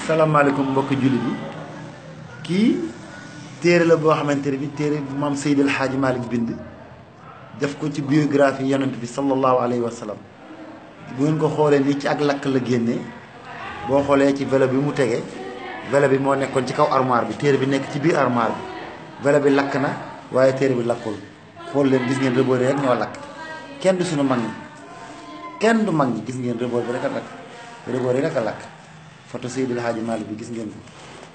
salaamaaleykum mbokki jullit yi kii téere la boo xamante ne bi téere bu maam Seydi El Hadji Malick bind def ko ci biographie yonent bi sallallahu alayhi wa sallam bu ngeen ko xoolee nii ci ak lakk la génnee boo xoolee ci vélo bi mu tege vélo bi moo nekkoon ci kaw armoire bi téere bi nekk ci biir armoire bi vélo bi lakk na waaye téere bi lakkul xool leen gis ngeen rebours rek ñoo lakk kenn du suñu mag ñi kenn du mag ñi gis ngeen rebours bi rek a lakk rebours yi rek a lakk photo Seydi El Hadji Malick bi gis ngeen ko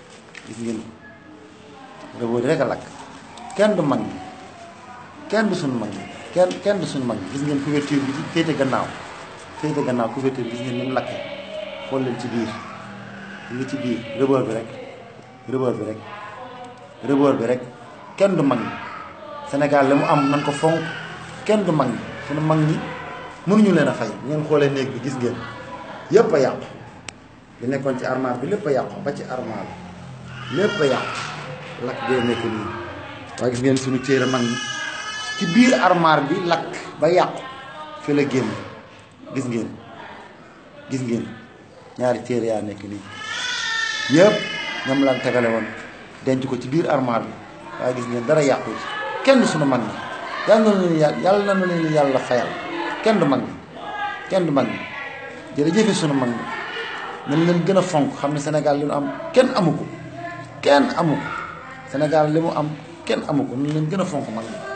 rebours yi rek a lakk kenn du mag ñi kenn du suñu mag ñi kenn du suñu mag ñi gis ngeen couverture bi ci féete gannaaw couverture bi gis ngeen ni mu lakkee xool leen ci biir li ci biir rebours bi rek kenn du mag ñi Sénégal la mu am nan ko fonk kenn du mag ñi suñu mag ñi mënuñu leen a fay ngeen xoolee néeg bi gis ngeen yépp a yàqu li nekkoon ci armoire bi lépp a yàqu ba ci armoire bi lépp a yàqu lakk bee nekk nii waaye gis ngeen suñu téere mag ñi ci biir armoire bi lakk ba yàqu fi la génn gis ngeen ñaari téere yaa nekk nii yëpp ñoom la tegale woon denc ko ci biir armoire bi waaye gis ngeen dara yàqu ci kenn suñu mag ñi yàlla na leen yàlla fayal kenn du mag ñi jërëjëf suñu mag ñi nañ leen gën a fonk xam ne Sénégal li mu am kenn amu ko Sénégal li mu am kenn amu ko nañ leen gën a fonk mag ñi